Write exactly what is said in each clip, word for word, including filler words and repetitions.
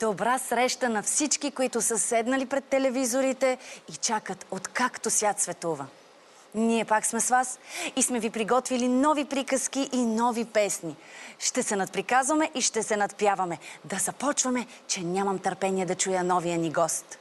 Добра среща на всички, които са седнали пред телевизорите и чакат откакто свят светува. Ние пак сме с вас и сме ви приготвили нови приказки и нови песни. Ще се надприказваме и ще се надпяваме. Да започваме, че нямам търпение да чуя новия ни гост.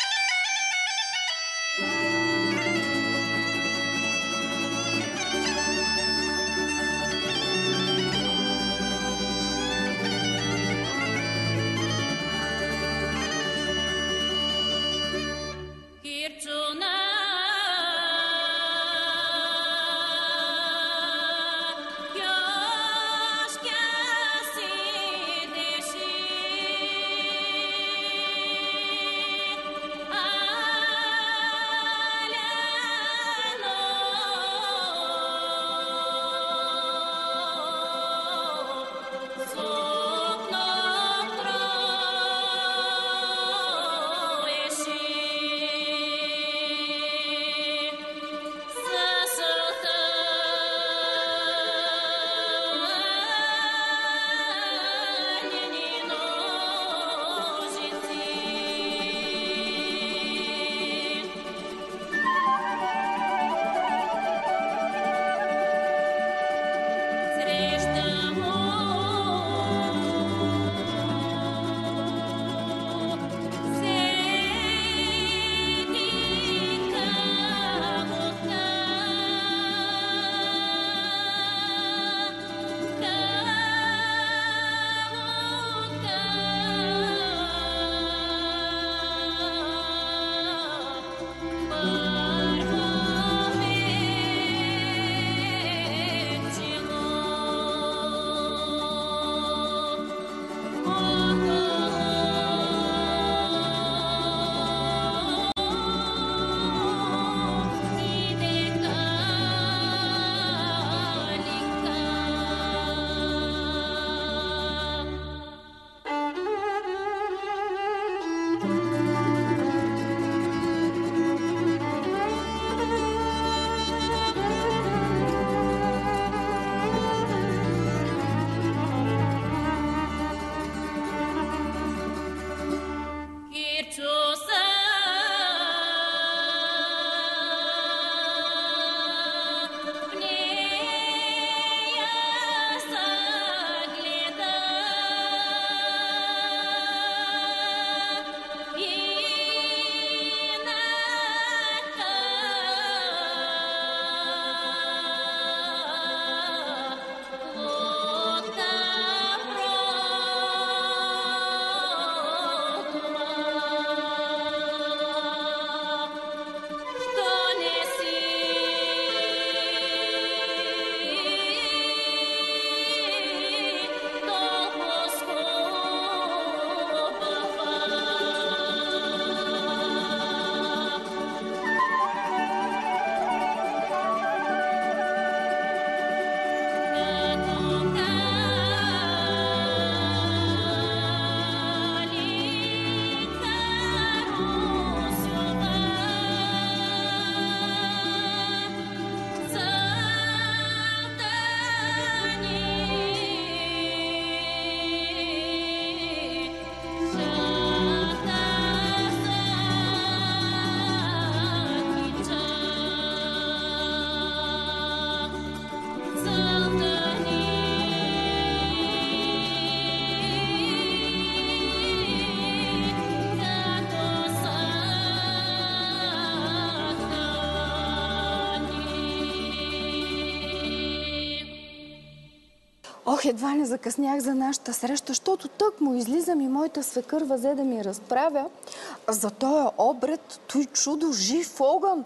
Ох, едва не закъснях за нашата среща, защото тък му излизам и моята свекър взе да ми разправя за този обред, той чудо жив огън.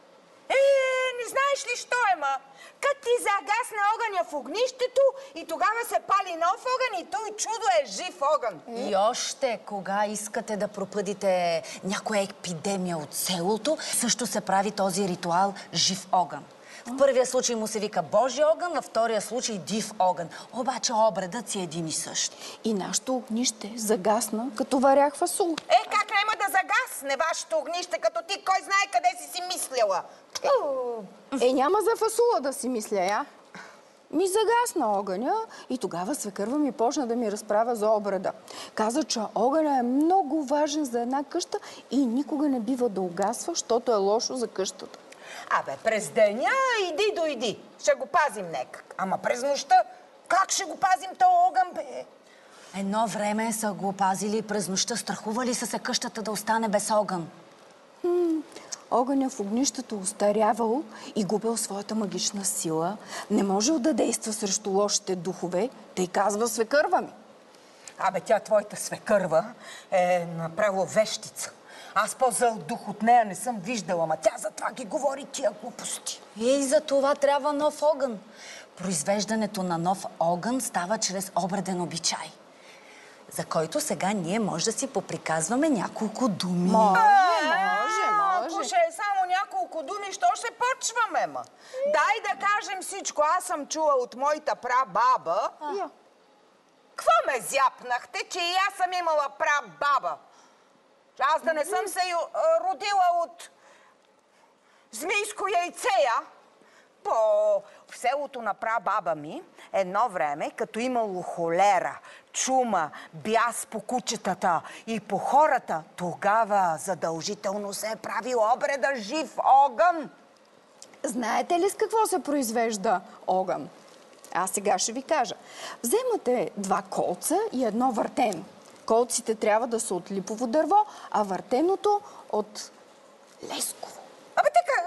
Е, не знаеш ли що е, ма? Като ти загасне огъня в огнището и тогава се пали нов огън и той чудо е жив огън. Е? И още, кога искате да пропъдите някоя епидемия от селото, също се прави този ритуал жив огън. В първия случай му се вика Божи огън, във втория случай див огън. Обаче обредът си е един и същ. И нашето огнище загасна, като варях фасул. Е, как няма да загасне вашето огнище, като ти кой знае къде си си мислила? Е, няма за фасула да си мисля, я. Ми загасна огъня и тогава свекърва ми почна да ми разправя за обреда. Каза, че огъня е много важен за една къща и никога не бива да угасва, защото е лошо за къщата. Абе, през деня иди дойди. Ще го пазим некак. Ама през нощта как ще го пазим този огън, бе? Едно време са го пазили през нощта. Страхували са се къщата да остане без огън. Хм, огъня в огнището устарявал и губил своята магична сила. Не можел да действа срещу лошите духове, тъй казва свекърва ми. Абе, тя твоята свекърва е направо вещица. Аз по-зъл дух от нея не съм виждала, ама тя затова ги говори тия глупости. И за това трябва нов огън. Произвеждането на нов огън става чрез обреден обичай, за който сега ние може да си поприказваме няколко думи. Може, може, може. Ако ще е само няколко думи, що ще почваме, ма? Дай да кажем всичко. Аз съм чула от моята прабаба. Я. Какво ме зяпнахте, че и аз съм имала прабаба? Че аз да не съм се ю- родила от змийско яйцея? По в селото на прабаба ми едно време, като имало холера, чума, бяс по кучетата и по хората, тогава задължително се е правил обреда жив огън. Знаете ли с какво се произвежда огън? Аз сега ще ви кажа. Вземате два колца и едно въртено. Колците трябва да са от липово дърво, а въртеното от лесково. Абе така...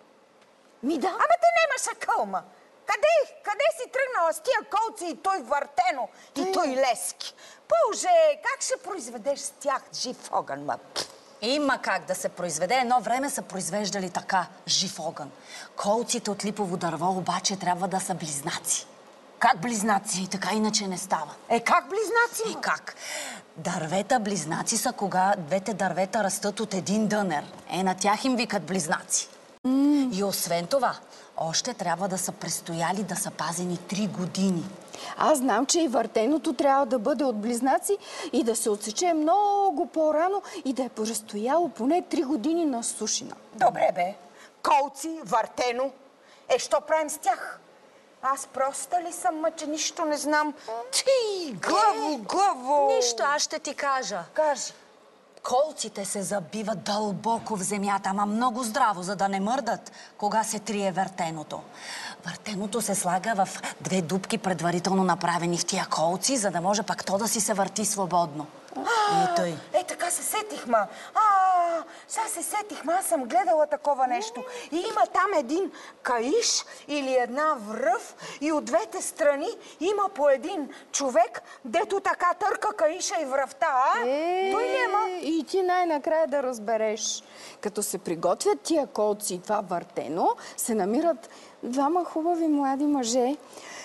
Ми да. Абе те нямаше кълма. Къде, къде си тръгнала с тия колци и той въртено, и той лески? Боже, как ще произведеш с тях жив огън, ма? Има как да се произведе. Едно време са произвеждали така жив огън. Колците от липово дърво обаче трябва да са близнаци. Как близнаци? И така иначе не става. Е, как близнаци? И как? Дървета близнаци са, кога двете дървета растат от един дънер. Е, на тях им викат близнаци. Mm. И освен това, още трябва да са престояли, да са пазени три години. Аз знам, че и въртеното трябва да бъде от близнаци и да се отсече много по-рано и да е престояло поне три години на сушина. Добре, бе. Колци, въртено. Е, що правим с тях? Аз проста ли съм, ма, че нищо не знам? Ти, главо, главо! Нищо, аз ще ти кажа. Кажи. Колците се забиват дълбоко в земята, ама много здраво, за да не мърдат, кога се трие въртеното. Въртеното се слага в две дупки, предварително направени в тия колци, за да може пак то да си се върти свободно. И тъй. Е, така се сетих, ма. А, сега се сетих, ма. Аз съм гледала такова нещо. И има там един каиш или една връв и от двете страни има по един човек, дето така търка каиша и връвта, а? Е, Той ли е, ма? и ти най-накрая да разбереш. Като се приготвят тия колци и това въртено, се намират двама хубави млади мъже.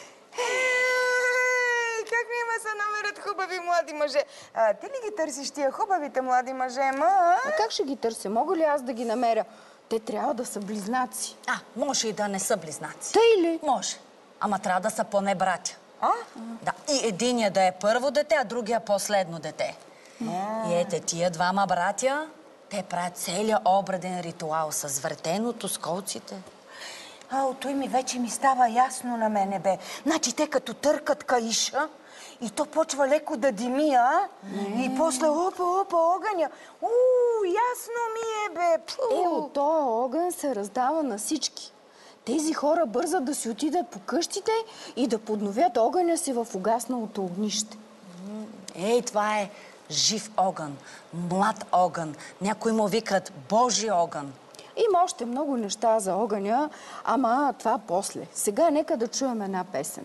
Как няма се намерят хубави млади мъже? А, ти ли ги търсиш тия хубавите млади мъже, ма? А как ще ги търся? Мога ли аз да ги намеря? Те трябва да са близнаци. А, може и да не са близнаци. Тъй ли? Може. Ама трябва да са поне братя. А? Да, и единия да е първо дете, а другия последно дете. И ете, тия двама братя, те правят целият обреден ритуал с въртеното, с колците. Ау, той ми вече ми става ясно на мене, бе. Значи те като търкат каиша и то почва леко да дими, а? И после опа, опа, огъня. Уу, ясно ми е, бе. Пу. Е, от този огън се раздава на всички. Тези хора бързат да си отидат по къщите и да подновят огъня си в угасналото огнище. Ей, това е жив огън, млад огън. Някои му викат Божи огън. Има още много неща за огъня, ама това после. Сега нека да чуем една песен.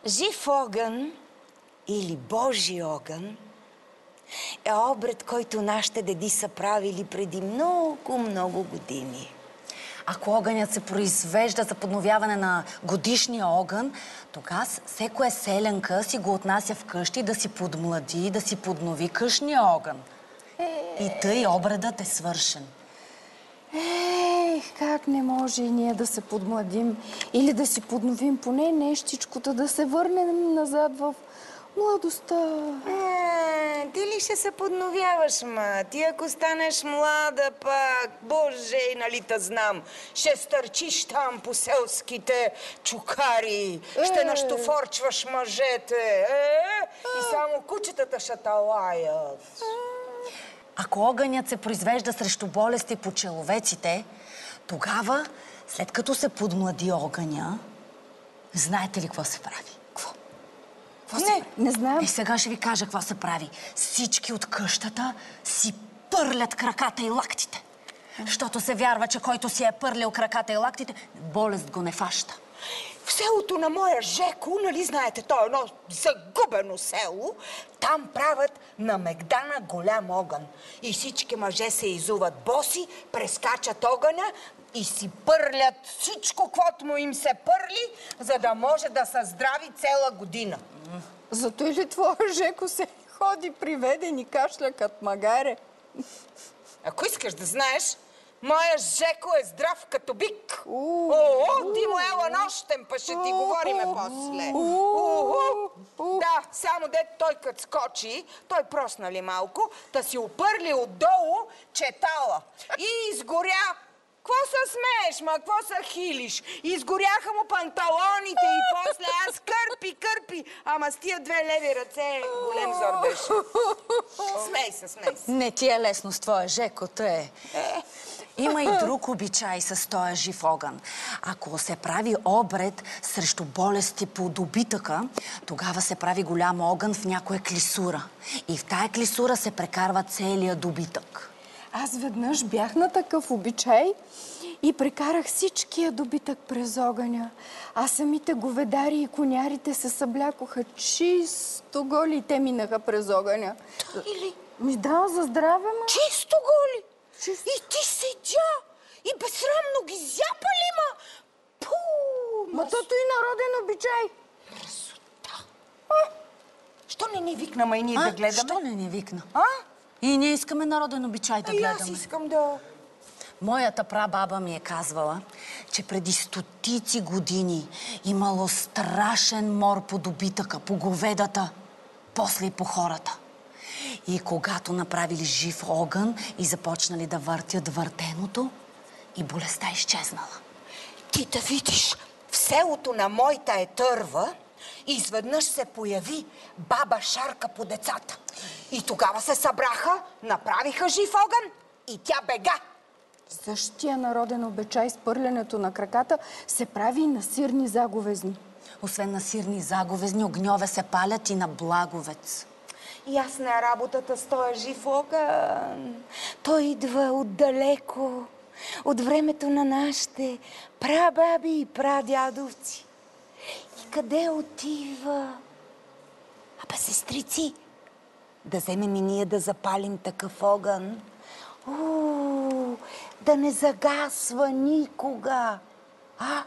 Жив огън или Божи огън е обред, който нашите деди са правили преди много, много години. Ако огънят се произвежда за подновяване на годишния огън, тогава всекоя селянка си го отнася вкъщи да си подмлади, да си поднови къщния огън. И тъй обредът е свършен. Ех, как не може и ние да се подмладим или да си подновим поне нещичкото, да се върнем назад в младостта. А, ти ли ще се подновяваш, ма? Ти ако станеш млада пак, боже, нали те знам, ще стърчиш там по селските чукари, ще наштофорчваш мъжете, е? И само кучетата ще те лаят. Ако огънят се произвежда срещу болести по человеците, тогава, след като се подмлади огъня, знаете ли какво се прави? Какво? Какво се Не, прави? не знам. И сега ще ви кажа какво се прави. Всички от къщата си пърлят краката и лактите. Защото се вярва, че който си е пърлял краката и лактите, болест го не фаща. В селото на моя Жеко, нали знаете, то е едно загубено село, там правят на Мегдана голям огън. И всички мъже се изуват боси, прескачат огъня и си пърлят всичко, каквото му им се пърли, за да може да са здрави цяла година. Зато или твоя Жеко се ходи приведен и кашля като магаре? Ако искаш да знаеш, моя Жеко е здрав като бик. О, ти му ела нощем, па ще ти говориме после. Да, само дет той кът скочи, той проснали малко, та си опърли отдолу четала и изгоря. Какво се смееш, ма? Какво се хилиш? Изгоряха му панталоните и после аз кърпи, кърпи. Ама с тия две леви ръце голем зор беше. Смей се, смей се. Не ти е лесно с твоя Жеко, е. Има и друг обичай с този жив огън. Ако се прави обред срещу болести по добитъка, тогава се прави голям огън в някоя клисура. И в тая клисура се прекарва целият добитък. Аз веднъж бях на такъв обичай и прекарах всичкия добитък през огъня. А самите говедари и конярите се съблякоха чисто голи и те минаха през огъня. Или? Ми да, за здраве, ма. Чисто голи? Чисто. И ти седя и безсрамно ги зяпали, ма? Пу! Ма тото и народен обичай. Красота! Що не ни викна, ма и ние А, да гледаме? що не ни викна? А? И ние искаме народен обичай да И аз гледаме. искам да... Моята прабаба ми е казвала, че преди стотици години имало страшен мор по добитъка, по говедата, после и по хората. И когато направили жив огън и започнали да въртят въртеното, и болестта изчезнала. Ти да видиш, в селото на моята е търва, изведнъж се появи баба Шарка по децата. И тогава се събраха, направиха жив огън и тя бега. Същия народен обичай с пърлянето на краката се прави и на сирни заговезни. Освен на сирни заговезни, огньове се палят и на благовец. Ясна е работата с този жив огън. Той идва отдалеко, от времето на нашите прабаби и прадядовци. И къде отива? Абе, сестрици, да вземем и ние да запалим такъв огън. Уу, да не загасва никога. А?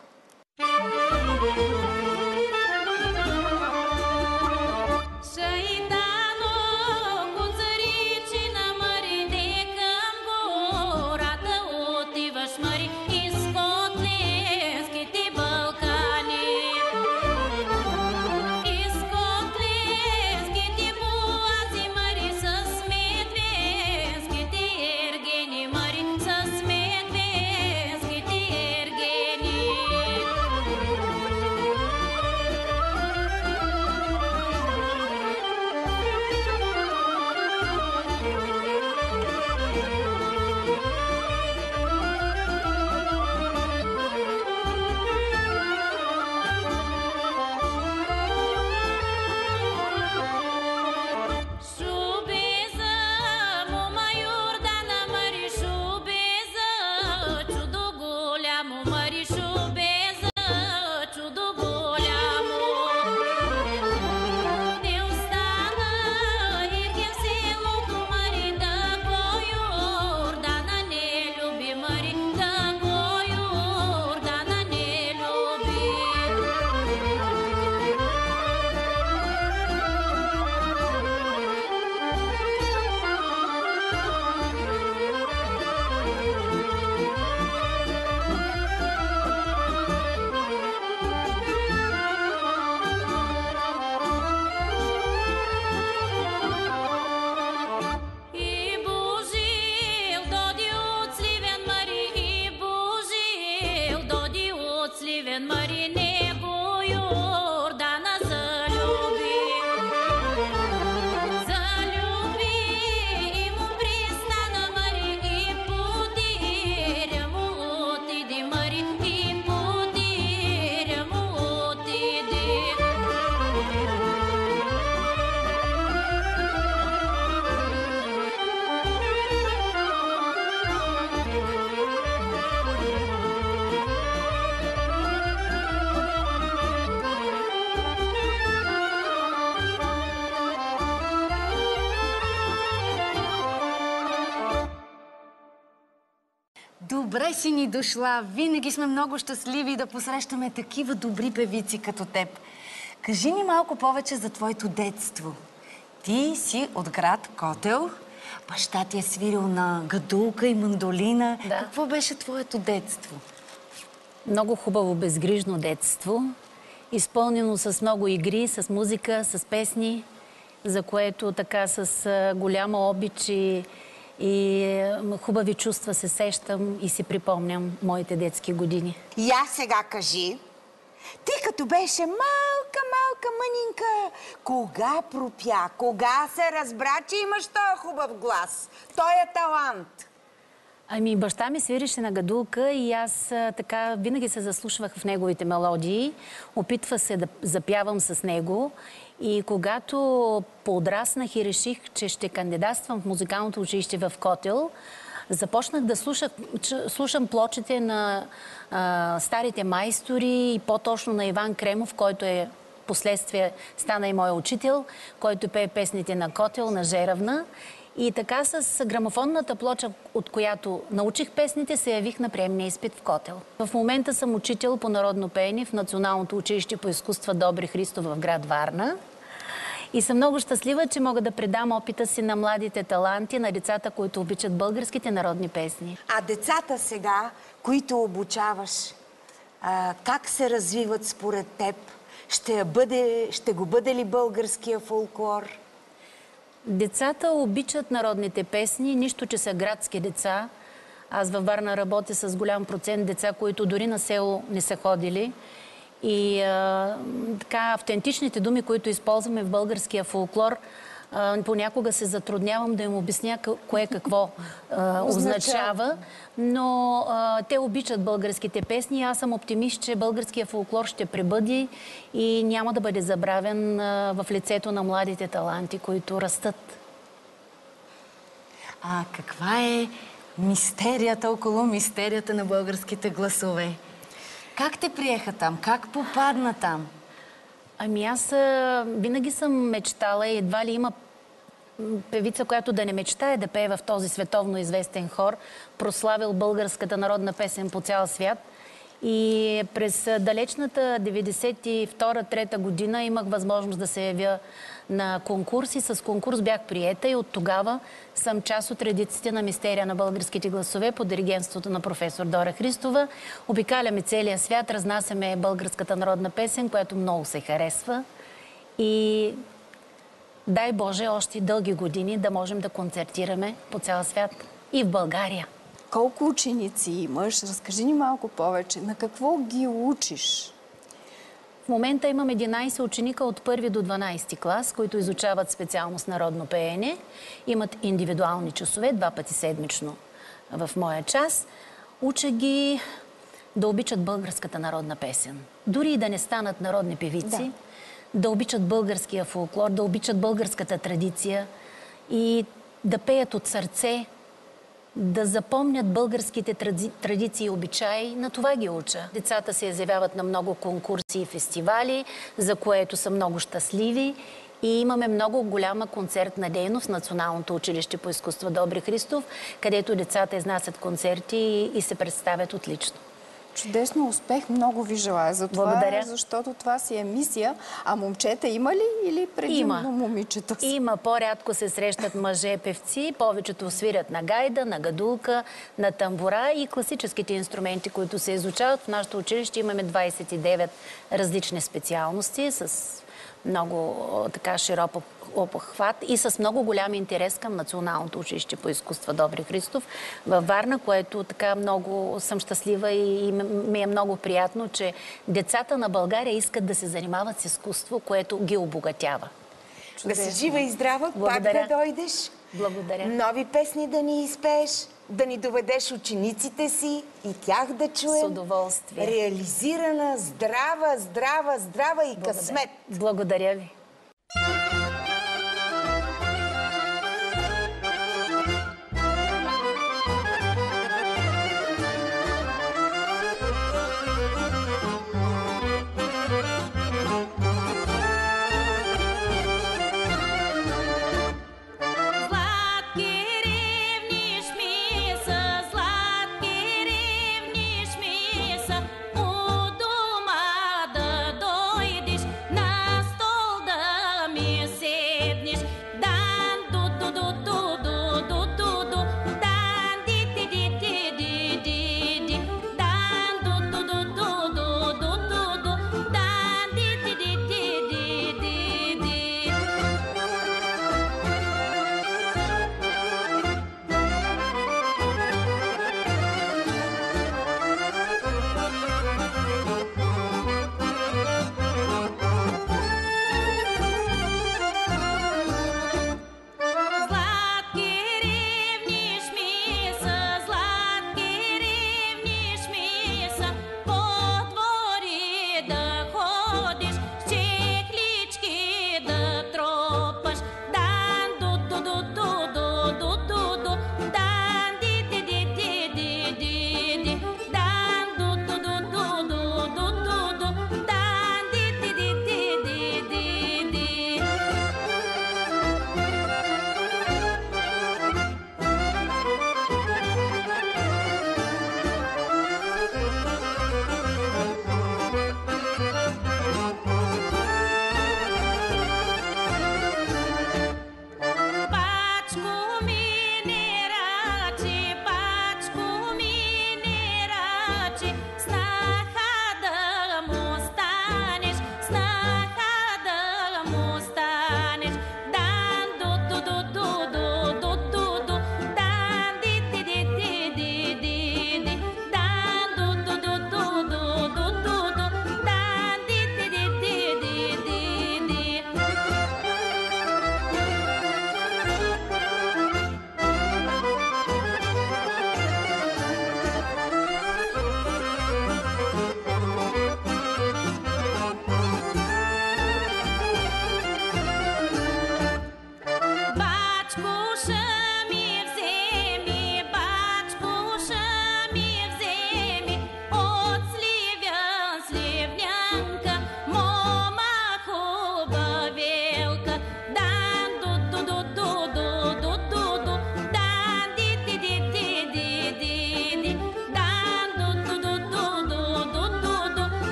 Добре си ни дошла. Винаги сме много щастливи да посрещаме такива добри певици като теб. Кажи ни малко повече за твоето детство. Ти си от град Котел. Баща ти е свирил на гадулка и мандолина. Да. Какво беше твоето детство? Много хубаво, безгрижно детство. Изпълнено с много игри, с музика, с песни, за което така с голяма обич и, и хубави чувства се сещам и си припомням моите детски години. Я сега кажи, ти като беше малка, малка мънинка, кога пропя, кога се разбра, че имаш този хубав глас, този талант? Ами, баща ми свирише на гадулка и аз а, така винаги се заслушвах в неговите мелодии. Опитва се да запявам с него. И когато подраснах и реших, че ще кандидатствам в музикалното училище в Котел, започнах да слушах, слушам плочите на а, старите майстори и по-точно на Иван Кремов, който е последствие стана и мой учител, който пее песните на Котел, на Жеравна. И така с грамофонната плоча, от която научих песните, се явих на приемния изпит в Котел. В момента съм учител по народно пеене в Националното училище по изкуства Добри Христов в град Варна. И съм много щастлива, че мога да предам опита си на младите таланти, на децата, които обичат българските народни песни. А децата сега, които обучаваш, а, как се развиват според теб? Ще, бъде, ще го бъде ли българския фолклор? Децата обичат народните песни, нищо, че са градски деца. Аз във Варна работя с голям процент деца, които дори на село не са ходили. И а, така, автентичните думи, които използваме в българския фолклор, а, понякога се затруднявам да им обясня кое какво а, означава. Но а, те обичат българските песни и аз съм оптимист, че българския фолклор ще пребъди и няма да бъде забравен а, в лицето на младите таланти, които растат. А каква е мистерията около мистерията на българските гласове? Как те приеха там? Как попадна там? Ами аз а, винаги съм мечтала и едва ли има певица, която да не мечтае да пее в този световно известен хор, прославил българската народна песен по цял свят. И през далечната деветдесет и втора трета година имах възможност да се явя на конкурс и с конкурс бях приета и от тогава съм част от редиците на мистерия на българските гласове под диригентството на професор Дора Христова. Обикаляме целия свят, разнасяме българската народна песен, която много се харесва. И дай Боже, още дълги години да можем да концертираме по цял свят и в България. Колко ученици имаш? Разкажи ни малко повече. На какво ги учиш? В момента имам единайсет ученика от първи до дванайсети клас, които изучават специалност народно пеене. Имат индивидуални часове, два пъти седмично в моя час. Уча ги да обичат българската народна песен. Дори и да не станат народни певици, да, да обичат българския фолклор, да обичат българската традиция и да пеят от сърце, да запомнят българските традиции и обичаи. На това ги уча. Децата се изявяват на много конкурси и фестивали, за което са много щастливи. И имаме много голяма концертна дейност в Националното училище по изкуства Добри Христов, където децата изнасят концерти и се представят отлично. Чудесно, успех, много ви желая за това, благодаря, защото това си е мисия. А момчета има ли или предимно има. момичета си? Има. По-рядко се срещат мъже-певци, повечето свирят на гайда, на гадулка, на тамбура и класическите инструменти, които се изучават. В нашето училище имаме двайсет и девет различни специалности с много така широк обхват и с много голям интерес към Националното училище по изкуства Добри Христов във Варна, което така много съм щастлива и ми е много приятно, че децата на България искат да се занимават с изкуство, което ги обогатява. Чудесно. Да си жива и здрава, благодаря, пак да дойдеш. Благодаря. Нови песни да ни изпееш, да ни доведеш учениците си и тях да чуем. С удоволствие. Реализирана, здрава, здрава, здрава и Благодаря. късмет. Благодаря ви. Сладки ревниш ми са, сладки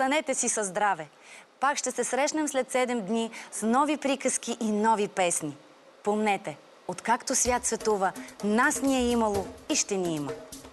Останете си със здраве. Пак ще се срещнем след седем дни с нови приказки и нови песни. Помнете, откакто свят светува, нас ни е имало и ще ни има.